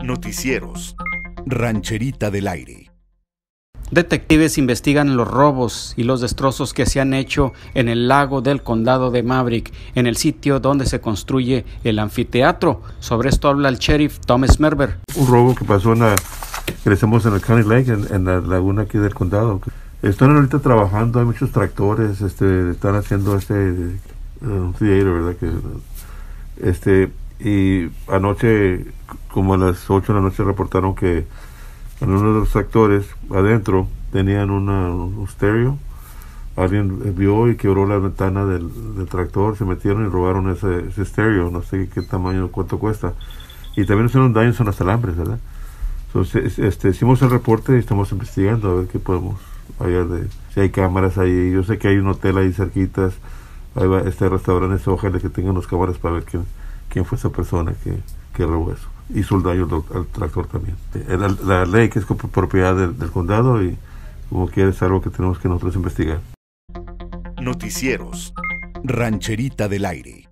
Noticieros. Rancherita del Aire. Detectives investigan los robos y los destrozos que se han hecho en el lago del condado de Maverick, en el sitio donde se construye el anfiteatro. Sobre esto habla el sheriff Thomas Merber. Un robo que pasó crecemos en el County Lake, en la laguna aquí del condado. Están ahorita trabajando, hay muchos tractores, están haciendo un theater, ¿verdad? Y anoche, como a las 8 de la noche, reportaron que en uno de los tractores adentro tenían un stereo. Alguien vio y quebró la ventana del tractor, se metieron y robaron ese stereo. No sé qué tamaño, cuánto cuesta. Y también hicieron daños en los alambres, ¿verdad? Entonces, hicimos el reporte y estamos investigando a ver qué podemos hallar si hay cámaras ahí. Yo sé que hay un hotel ahí cerquitas, hay restaurantes, ojalá que tengan las cámaras para ver quién fue esa persona que robó eso. Hizo el daño al tractor también. La ley que es propiedad del condado y como quiera es algo que tenemos que nosotros investigar. Noticieros. Rancherita del Aire.